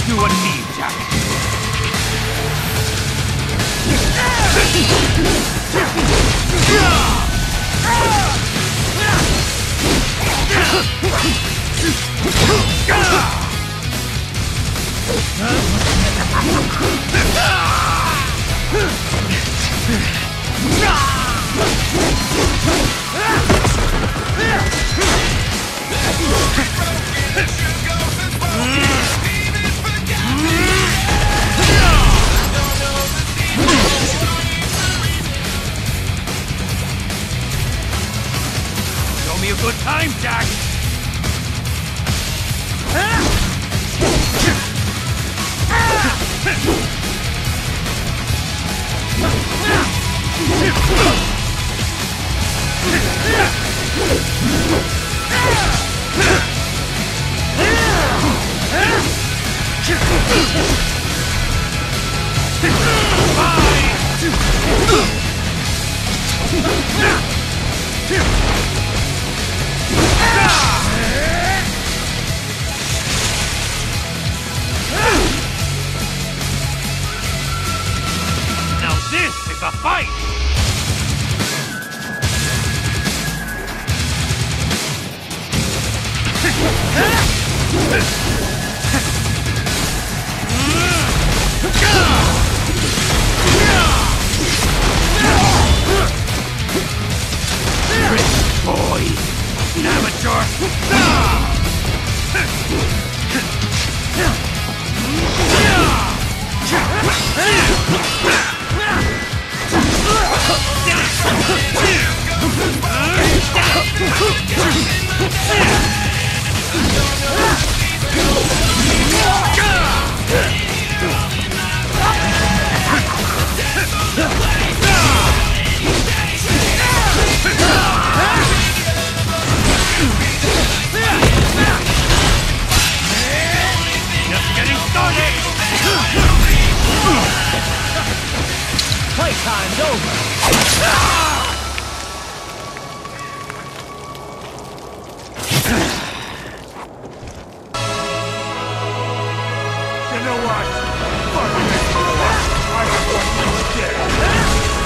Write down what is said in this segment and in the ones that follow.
do what it needs, Jack. Show me a good time, Jack! Now this is a fight! Rich boy! An amateur! Just getting started! Playtime's over! You know what? Fuck this boy! I just want you dead!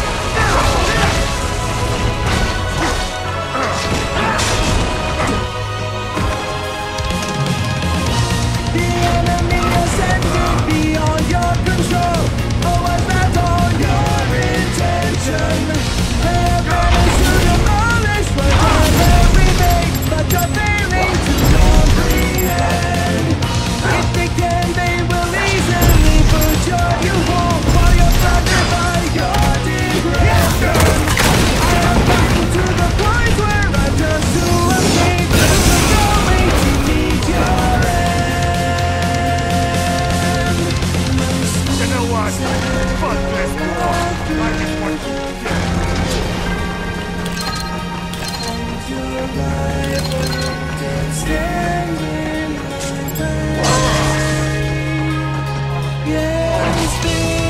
The enemy is entered beyond your control. Oh, was that all your intention? Heaven is to demolish whatever we make, but you're failing to comprehend. If they can, they will easily put you home while you're blinded by your digression. I have gotten to the point where I just to escape. I'm going to meet your end. You know what? Fuck this boy! I just want you dead! Your life can stand in my way. Yeah, it's been